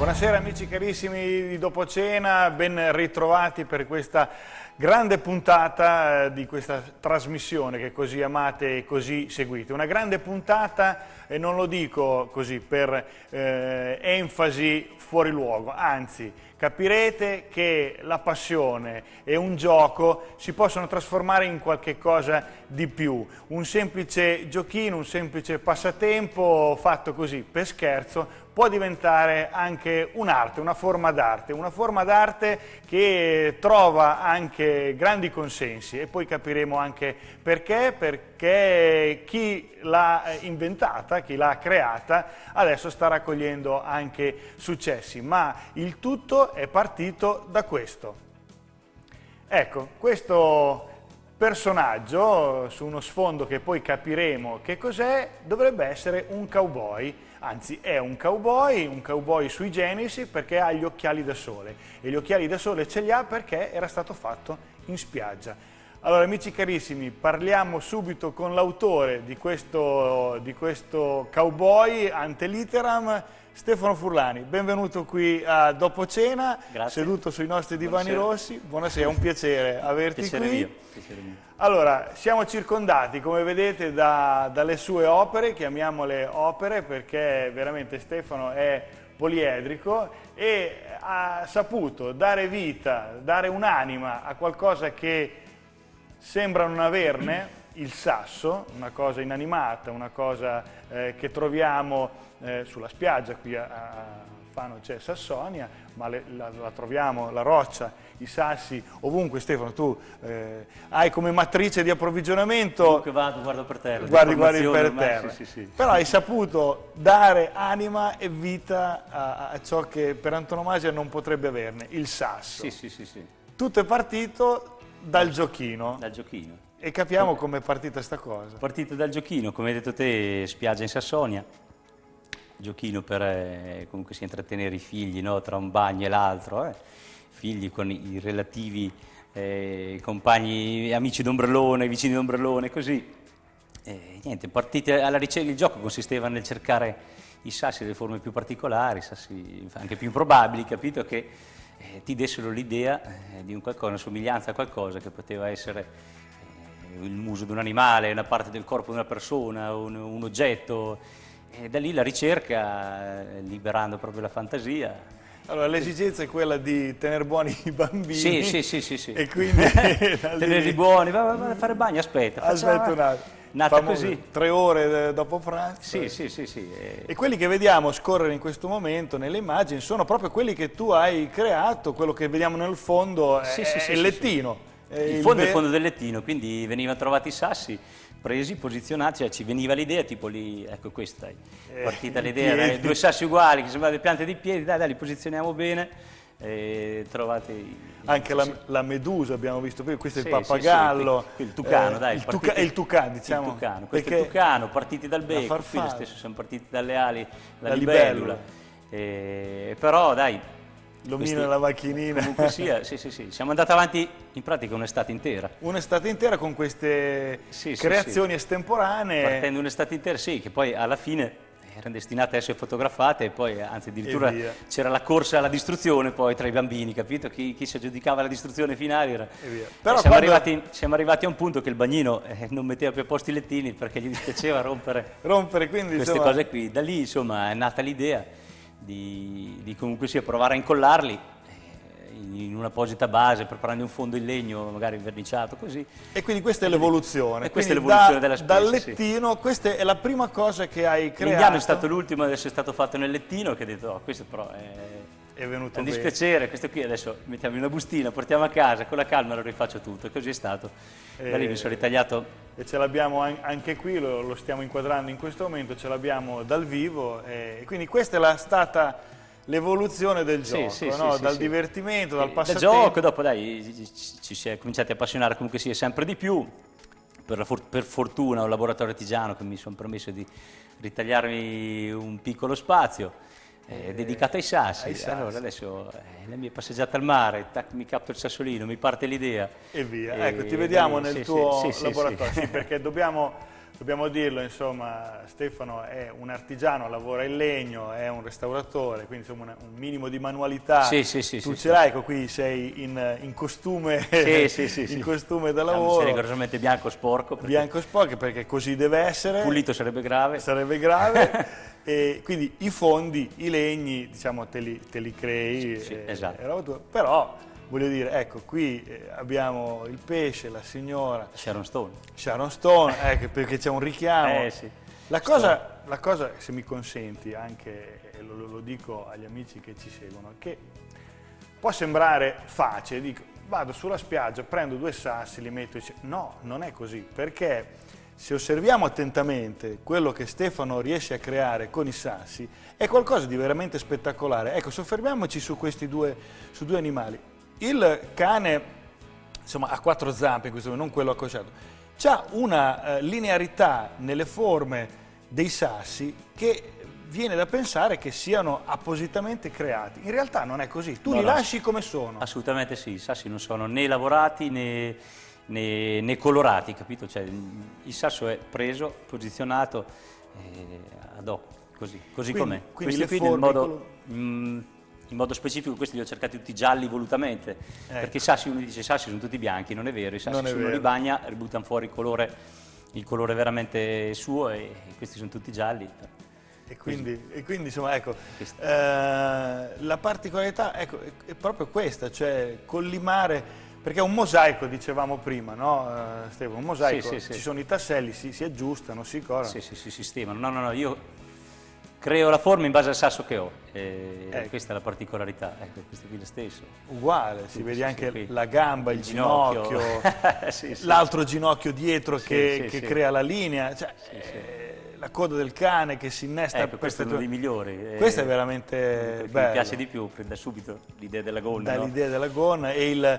Buonasera amici carissimi di Dopo Cena, ben ritrovati per questa grande puntata di questa trasmissione che così amate e così seguite. Una grande puntata, e non lo dico così per enfasi fuori luogo, anzi capirete che la passione e un gioco si possono trasformare in qualche cosa di più. Un semplice giochino, un semplice passatempo fatto così per scherzo può diventare anche un'arte, una forma d'arte che trova anche grandi consensi, e poi capiremo anche perché chi l'ha inventata, chi l'ha creata, adesso sta raccogliendo anche successi, ma il tutto è partito da questo. Ecco, questo personaggio, su uno sfondo che poi capiremo che cos'è, dovrebbe essere un cowboy, anzi è un cowboy sui generis, perché ha gli occhiali da sole, e gli occhiali da sole ce li ha perché era stato fatto in spiaggia. Allora amici carissimi, parliamo subito con l'autore di questo cowboy ante litteram, Stefano Furlani. Benvenuto qui a Dopo Cena. Grazie. Seduto sui nostri divani rossi. Buonasera, è un piacere averti Piacere qui. mio. Piacere mio. Allora, siamo circondati, come vedete, dalle sue opere, chiamiamole opere perché veramente Stefano è poliedrico e ha saputo dare vita, dare un'anima a qualcosa che sembra non averne, il sasso, una cosa inanimata, una cosa che troviamo sulla spiaggia, qui a Fano c'è Sassonia, ma la troviamo, la roccia, i sassi, ovunque. Stefano, tu hai come matrice di approvvigionamento... Comunque vado, guardo per terra. Guardi per terra. Sì. Però hai saputo dare anima e vita a ciò che per antonomasia non potrebbe averne, il sasso. Sì. Tutto è partito dal giochino. Dal giochino. E capiamo com'è partita sta cosa. Partito dal giochino, come hai detto te, spiaggia in Sassonia. Giochino per comunque si intrattenere i figli, no? Tra un bagno e l'altro. Figli con i relativi compagni, amici d'ombrellone, vicini d'ombrellone, così. Niente, partite alla ricerca. Il gioco consisteva nel cercare i sassi delle forme più particolari, sassi anche più improbabili, capito? Che ti dessero l'idea di un qualcosa, una somiglianza a qualcosa che poteva essere il muso di un animale, una parte del corpo di una persona, un oggetto. E da lì la ricerca, liberando proprio la fantasia. Allora, l'esigenza è quella di tenere buoni i bambini. Sì. E quindi... Tenerli buoni, va a fare bagno, aspetta. Aspetta un attimo. Nata così. 3 ore dopo pranzo. Sì. E quelli che vediamo scorrere in questo momento nelle immagini sono proprio quelli che tu hai creato, quello che vediamo nel fondo è il lettino. Il fondo è il fondo del lettino, quindi venivano trovati i sassi, presi, posizionati, cioè ci veniva l'idea, tipo lì, ecco questa è partita l'idea, 2 sassi uguali che sembrano delle piante di piedi, dai, li posizioniamo bene, trovate... Anche la medusa abbiamo visto prima, questo è il pappagallo. Il tucano, dai. Il tucano, diciamo. Il tucano, questo è il tucano, partiti dal becco, qui lo stesso, siamo partiti dalle ali, la libellula. Però dai... L'omino e la macchinina. Comunque sia, sì. Siamo andati avanti in pratica un'estate intera. Un'estate intera con queste creazioni estemporanee. Partendo un'estate intera, sì, che poi alla fine erano destinate a essere fotografate e poi anzi addirittura c'era la corsa alla distruzione poi tra i bambini, capito? Chi si aggiudicava la distruzione finale era... Però siamo arrivati a un punto che il bagnino non metteva più a posto i lettini perché gli dispiaceva rompere quindi, queste cose qui. Da lì insomma è nata l'idea di comunque sia provare a incollarli in un'apposita base, preparando un fondo in legno magari verniciato così. E quindi questa è l'evoluzione. E questa è l'evoluzione della specie. Dal lettino, questa è la prima cosa che hai creato. L'indiano è stato l'ultimo ad essere stato fatto nel lettino, che ha detto, oh, questo però è venuto un bene. Dispiacere, questo qui adesso mettiamo in una bustina, portiamo a casa, con la calma lo rifaccio tutto, e così è stato. Da lì mi sono ritagliato... E ce l'abbiamo anche qui, lo stiamo inquadrando in questo momento, ce l'abbiamo dal vivo, e quindi questa è stata l'evoluzione del gioco, no? Dal divertimento, dal passatempo. Dal gioco, dopo dai, ci si è cominciati a appassionare comunque sia sempre di più. Per fortuna ho un laboratorio artigiano che mi sono permesso di ritagliarmi un piccolo spazio dedicato ai sassi. Allora adesso la mia passeggiata al mare, mi capto il sassolino, mi parte l'idea. E via, ecco, ti vediamo nel tuo laboratorio, sì, perché dobbiamo dobbiamo dirlo, insomma, Stefano è un artigiano, lavora in legno, è un restauratore, quindi insomma un minimo di manualità Sì, tu ce l'hai, ecco, qui sei in costume, in costume da lavoro. Sei rigorosamente bianco sporco. Bianco sporco perché così deve essere. Pulito sarebbe grave. Sarebbe grave. E quindi i fondi, i legni, diciamo, te li crei. Esatto. Però, voglio dire, ecco, qui abbiamo il pesce, la signora Sharon Stone. Sharon Stone, perché c'è un richiamo. Sì. La cosa, se mi consenti, anche lo dico agli amici che ci seguono, che può sembrare facile, dico, vado sulla spiaggia, prendo 2 sassi, li metto insieme. No, non è così, perché se osserviamo attentamente quello che Stefano riesce a creare con i sassi, è qualcosa di veramente spettacolare. Ecco, soffermiamoci su questi su due animali. Il cane, insomma, ha 4 zampe in questo momento, non quello accosciato. C'ha una linearità nelle forme dei sassi che viene da pensare che siano appositamente creati. In realtà non è così, tu li lasci come sono. Assolutamente sì, i sassi non sono né lavorati né colorati, capito? Cioè, il sasso è preso, posizionato ad hoc, così com'è. Quindi in modo specifico questi li ho cercati tutti gialli volutamente, perché i sassi, uno dice i sassi sono tutti bianchi, non è vero, i sassi se uno li bagna ributtano fuori il colore veramente suo e questi sono tutti gialli. E quindi insomma, ecco, la particolarità, ecco, è proprio questa, cioè collimare. Perché è un mosaico, dicevamo prima, no Stefano? Un mosaico, ci sono i tasselli, si aggiustano, si colorano. Si sistemano. No, io creo la forma in base al sasso che ho, questa è la particolarità, ecco, questo qui è lo stesso. Uguale, si vede anche la gamba, il ginocchio, l'altro ginocchio dietro che crea la linea, cioè, la coda del cane che si innesta. Questo è uno dei migliori. Questo è veramente bello. Mi piace di più, da subito l'idea della gonna. Dall'idea della gonna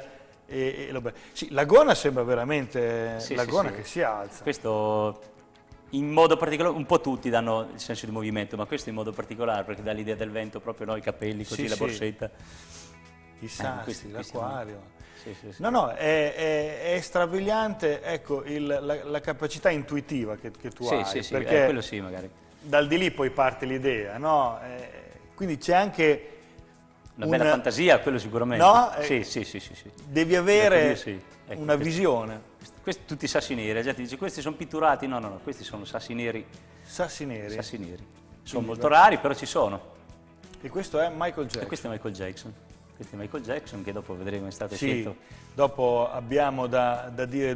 sì, la gonna sembra veramente gonna che si alza. Questo in modo particolare, un po' tutti danno il senso di movimento, ma questo in modo particolare perché dà l'idea del vento proprio, no? I capelli, così la borsetta. I sassi, l'acquario. No, è strabiliante, ecco, la capacità intuitiva che tu hai. Perché quello sì, magari. Dal di lì poi parte l'idea, no? Quindi c'è anche una bella fantasia, quello sicuramente. No? Sì. Devi avere una visione. Questi tutti i sassi neri, la gente dice questi sono pitturati, no, questi sono sassi neri. Sassi neri? Sassi neri. Sono molto rari, però ci sono. E questo è Michael Jackson? E questo è Michael Jackson. Questo è Michael Jackson, che dopo vedremo è stato scelto. Dopo abbiamo da dire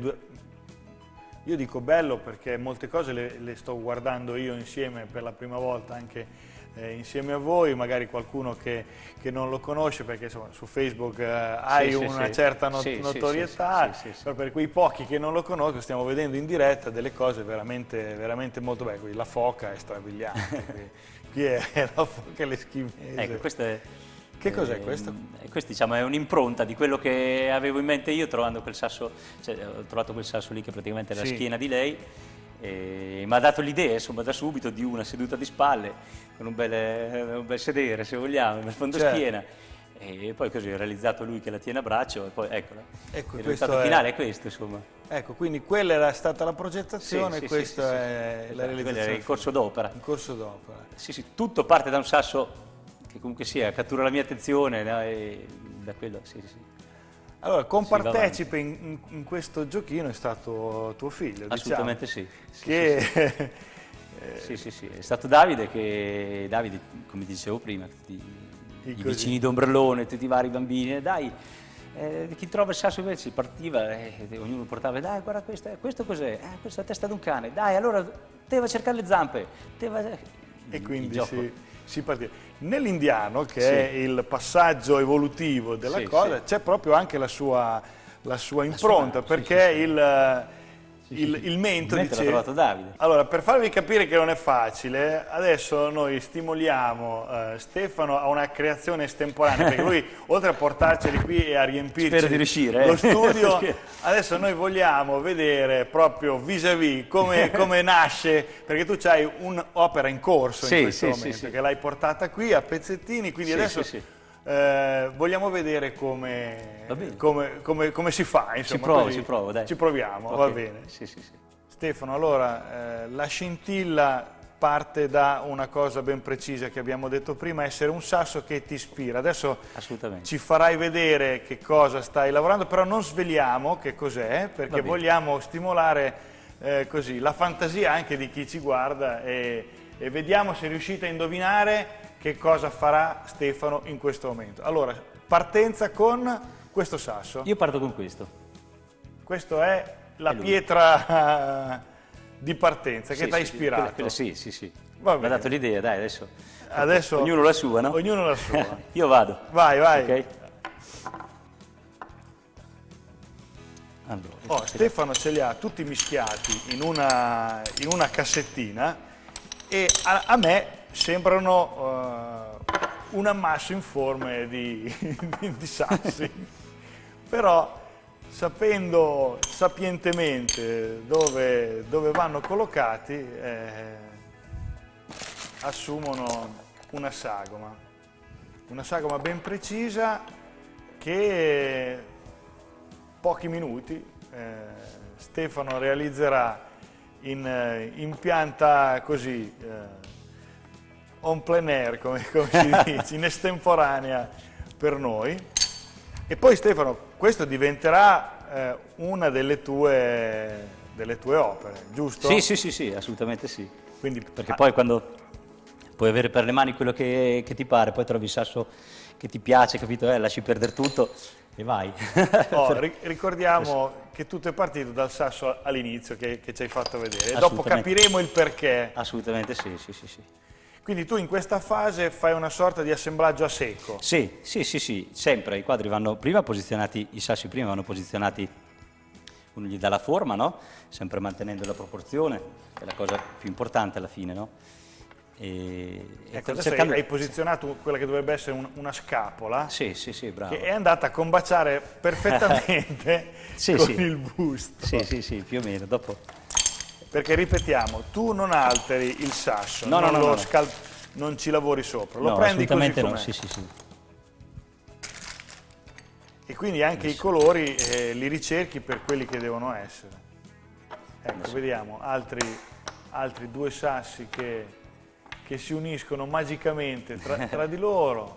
Io dico bello perché molte cose le sto guardando io insieme per la prima volta anche insieme a voi, magari qualcuno che non lo conosce perché insomma, su Facebook hai una certa notorietà, però per quei pochi che non lo conoscono stiamo vedendo in diretta delle cose veramente, veramente molto belle. Qui la foca è strabiliante, qui è la foca l'eschimese. Ecco, questo è... Che cos'è questo? Questo diciamo, è un'impronta di quello che avevo in mente io trovando quel sasso, cioè, ho trovato quel sasso lì che praticamente è la schiena di lei, mi ha dato l'idea insomma da subito di una seduta di spalle con un bel sedere se vogliamo, una fondoschiena e poi così ho realizzato lui che la tiene a braccio e poi eccola. Ecco, il risultato finale è questo insomma. Ecco, quindi quella era stata la progettazione e questo è la realizzazione. Quello è il corso d'opera. Il corso d'opera. Sì, tutto parte da un sasso che comunque sia, cattura la mia attenzione, no? E da quello, Allora, compartecipe in questo giochino è stato tuo figlio, assolutamente diciamo. Sì, è stato Davide che, come dicevo prima, i vicini d'ombrellone, tutti i vari bambini, dai, chi trova il sasso invece partiva, ognuno portava, dai guarda questo cos'è? Questa è la testa di un cane, dai allora te va a cercare le zampe, e quindi si partiva. Nell'indiano, che è il passaggio evolutivo della cosa, c'è proprio anche la sua impronta, perché il mento l'ha trovato Davide. Allora, per farvi capire che non è facile, adesso noi stimoliamo Stefano a una creazione estemporanea, perché lui, oltre a portarceli qui e a riempirci spero di riuscire, lo studio, adesso noi vogliamo vedere proprio vis-à-vis come nasce, perché tu hai un'opera in corso in questo momento, che l'hai portata qui a pezzettini, quindi adesso... vogliamo vedere come si fa, insomma, ci provo, dai. Ci proviamo, va bene. Stefano, allora, la scintilla parte da una cosa ben precisa che abbiamo detto prima, essere un sasso che ti ispira. Adesso ci farai vedere che cosa stai lavorando, però non sveliamo che cos'è, perché vogliamo stimolare così la fantasia anche di chi ci guarda e vediamo se riuscite a indovinare che cosa farà Stefano in questo momento. Allora, partenza con questo sasso. Io parto con questo. Questo è la pietra di partenza che ti ha ispirato. Sì. Mi ha dato l'idea, dai, adesso ognuno la sua, no? Ognuno la sua. Io vado. Vai. Okay. Allora, Stefano ce li ha tutti mischiati in una cassettina e a me sembrano un ammasso informe di sassi, però sapendo sapientemente dove vanno collocati assumono una sagoma ben precisa che pochi minuti Stefano realizzerà in pianta così on plein air, come si dice, in estemporanea per noi. E poi Stefano, questo diventerà una delle tue opere, giusto? Sì, assolutamente sì. Quindi, perché poi quando puoi avere per le mani quello che ti pare, poi trovi il sasso che ti piace, capito? Lasci perdere tutto e vai. Ricordiamo che tutto è partito dal sasso all'inizio che ci hai fatto vedere e dopo capiremo il perché. Assolutamente sì. Quindi tu in questa fase fai una sorta di assemblaggio a secco. Sì, sempre. I quadri vanno prima posizionati, i sassi prima vanno posizionati, uno gli dà la forma, no? Sempre mantenendo la proporzione, che è la cosa più importante alla fine, no? Ecco, adesso hai posizionato quella che dovrebbe essere una scapola. Sì, bravo. Che è andata a combaciare perfettamente con il busto. Sì, più o meno, dopo. Perché ripetiamo, tu non alteri il sasso, non ci lavori sopra, lo prendi così com'è. Sì. E quindi anche i colori li ricerchi per quelli che devono essere. Ecco, vediamo altri due sassi che si uniscono magicamente tra di loro.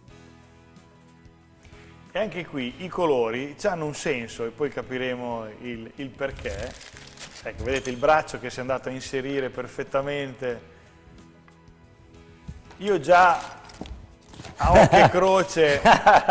E anche qui i colori hanno un senso e poi capiremo il perché. Ecco, vedete il braccio che si è andato a inserire perfettamente. Io già a occhio e croce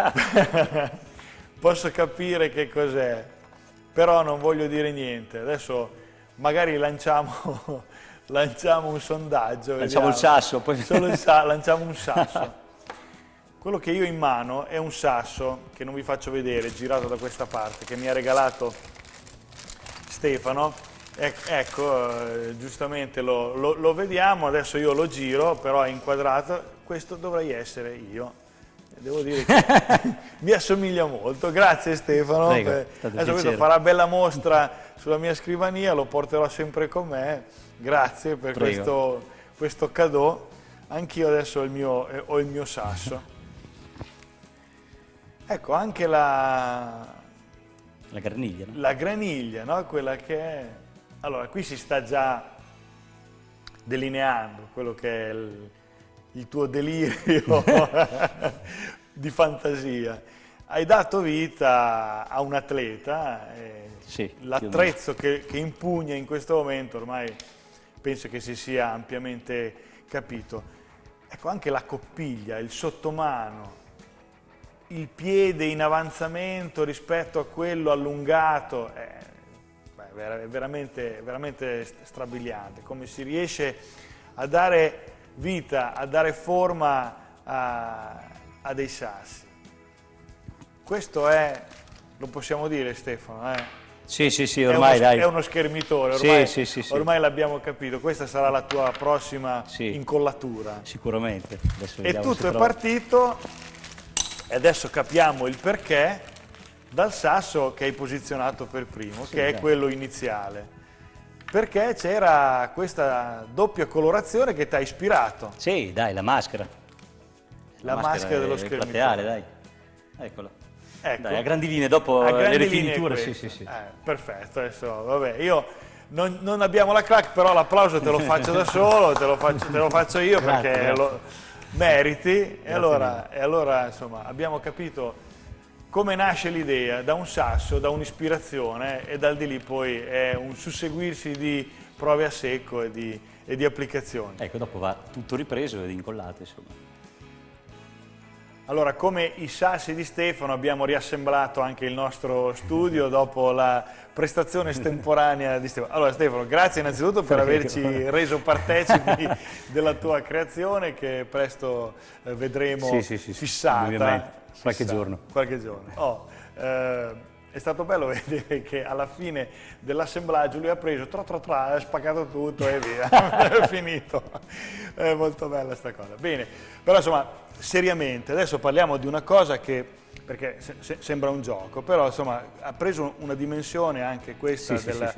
posso capire che cos'è, però non voglio dire niente. Adesso magari lanciamo un sondaggio. Lanciamo il sasso. Poi... lanciamo un sasso. Quello che io ho in mano è un sasso, che non vi faccio vedere, girato da questa parte, che mi ha regalato Stefano. Ecco, giustamente lo vediamo, adesso io lo giro, però è inquadrato, questo dovrei essere io. Devo dire che mi assomiglia molto, grazie Stefano. Prego, adesso questo farà bella mostra sulla mia scrivania, lo porterò sempre con me, grazie per questo cadeau. Anch'io adesso ho il mio sasso. Ecco, anche la graniglia, no? La graniglia, no? Quella che è... Allora, qui si sta già delineando quello che è il tuo delirio di fantasia. Hai dato vita a un atleta, l'attrezzo che impugna in questo momento ormai penso che si sia ampiamente capito. Ecco, anche la coppiglia, il sottomano, il piede in avanzamento rispetto a quello allungato, è veramente strabiliante, come si riesce a dare vita, a dare forma a dei sassi. Questo è, lo possiamo dire Stefano, Sì, ormai è uno schermitore, ormai l'abbiamo capito, questa sarà la tua prossima incollatura. Sicuramente. E tutto è partito, e adesso capiamo il perché, dal sasso che hai posizionato per primo, che è quello iniziale. Perché c'era questa doppia colorazione che ti ha ispirato. Sì, dai, la maschera. La maschera dello schermitore. Dai. Eccola. Ecco. Dai, a grandi linee, dopo le rifiniture, sì. Perfetto, adesso, vabbè, io non abbiamo la clac, però l'applauso te lo faccio da solo, te lo faccio io perché Grazie. lo meriti. E allora, insomma, abbiamo capito come nasce l'idea, da un sasso, da un'ispirazione, e dal di lì poi è un susseguirsi di prove a secco e di applicazioni. Ecco, dopo va tutto ripreso ed incollato, insomma. Allora, come i sassi di Stefano, abbiamo riassemblato anche il nostro studio dopo la prestazione estemporanea di Stefano. Allora Stefano, grazie innanzitutto per averci reso partecipi della tua creazione, che presto vedremo fissata. Qualche giorno. Qualche giorno. È stato bello vedere che alla fine dell'assemblaggio lui ha preso, ha spaccato tutto e via, è finito. È molto bella sta cosa. Bene, però insomma, seriamente, adesso parliamo di una cosa che, perché sembra un gioco, però insomma ha preso una dimensione anche questa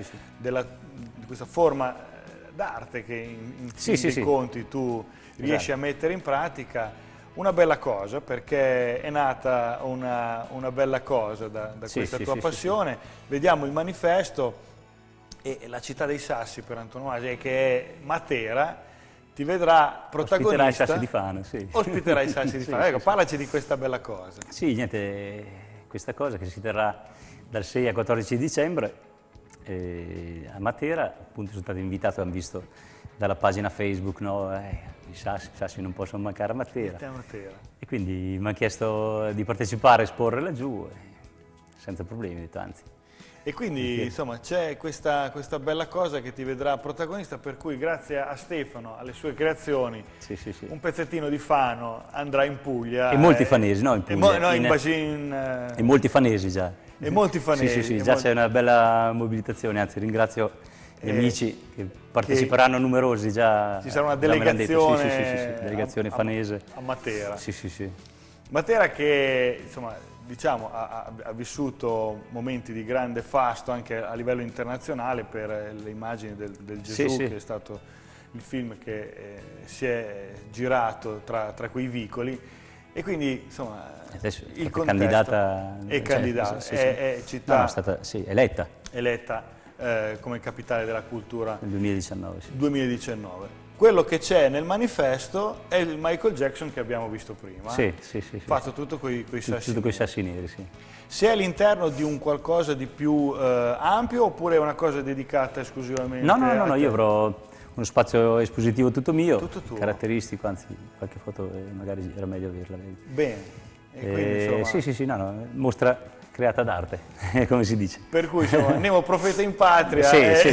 di questa forma d'arte che in fin dei conti tu riesci a mettere in pratica. Una bella cosa, perché è nata una bella cosa da questa tua passione. Vediamo il manifesto, e la città dei sassi per antonomasia, che è Matera, ti vedrà protagonista. Ospiterà i sassi di Fano, Ospiterà i sassi di Fano. Ecco, parlaci di questa bella cosa. Sì, niente, questa cosa che si terrà dal 6 al 14 dicembre a Matera. Appunto sono stato invitato, hanno visto dalla pagina Facebook, no? I sassi non possono mancare a Matera. E quindi mi hanno chiesto di partecipare a esporre laggiù, senza problemi, ho detto anzi. E quindi insomma c'è questa bella cosa che ti vedrà protagonista, per cui grazie a Stefano, alle sue creazioni, un pezzettino di Fano andrà in Puglia. E molti fanesi, no? In Puglia. E molti fanesi già. E molti fanesi. Sì, già c'è una bella mobilitazione, anzi ringrazio gli amici che parteciperanno numerosi già. Ci sarà una delegazione, delegazione fanese. A Matera. Sì. Matera che, insomma, diciamo, ha vissuto momenti di grande fasto anche a livello internazionale per le immagini del Gesù, che è stato il film che si è girato tra quei vicoli. E quindi, insomma, adesso il contesto candidata, è città, no, è stata eletta come capitale della cultura nel 2019. 2019. Quello che c'è nel manifesto è il Michael Jackson che abbiamo visto prima. Fatto tutto coi sassi. Tutto coi sassi neri, sì. Se è all'interno di un qualcosa di più ampio, oppure è una cosa dedicata esclusivamente No, io avrò uno spazio espositivo tutto mio, tutto tuo, caratteristico, anzi qualche foto magari era meglio averla. Bene. E quindi, insomma, no, mostra creata d'arte, come si dice. Per cui insomma, Nemo profeta in patria,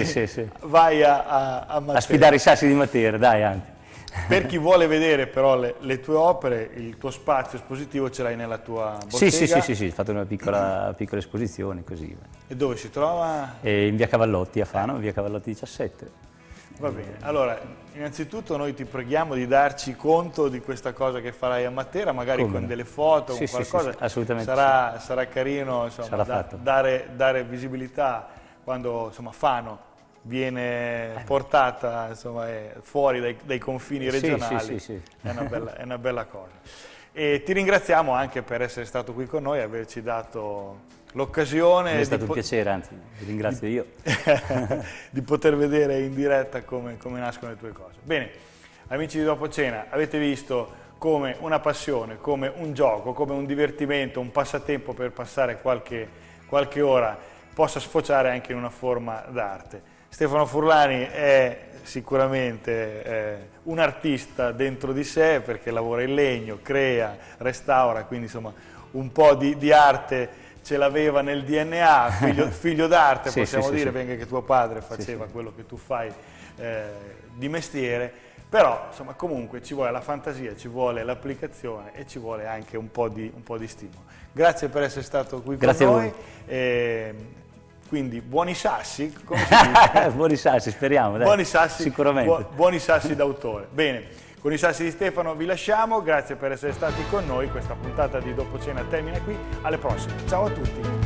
vai a sfidare i sassi di Matera, dai, anzi. Per chi vuole vedere però le tue opere, il tuo spazio espositivo ce l'hai nella tua bottega? Sì, ho fatto una piccola esposizione così. E dove si trova? In via Cavallotti a Fano, via Cavallotti 17. Va bene, allora innanzitutto noi ti preghiamo di darci conto di questa cosa che farai a Matera, magari con delle foto, con qualcosa. Assolutamente. Sarà carino, insomma, dare visibilità quando, insomma, Fano viene portata, insomma, fuori dai confini regionali. È una bella cosa. E ti ringraziamo anche per essere stato qui con noi e averci dato l'occasione. È stato un piacere, anzi, ti ringrazio io. Di poter vedere in diretta come nascono le tue cose. Bene, amici di Dopo Cena, avete visto come una passione, come un gioco, come un divertimento, un passatempo per passare qualche ora possa sfociare anche in una forma d'arte. Stefano Furlani è sicuramente un artista dentro di sé, perché lavora in legno, crea, restaura, quindi insomma un po' di arte ce l'aveva nel DNA, figlio d'arte, possiamo dire, perché anche tuo padre faceva quello che tu fai di mestiere, però insomma comunque ci vuole la fantasia, ci vuole l'applicazione e ci vuole anche un po' di stimolo. Grazie per essere stato qui con noi. Quindi buoni sassi, come si dice? Buoni sassi, speriamo, dai. Buoni sassi, sicuramente. Buoni sassi d'autore. Bene, con i sassi di Stefano vi lasciamo, grazie per essere stati con noi, questa puntata di Dopo Cena termina qui, alle prossime, ciao a tutti.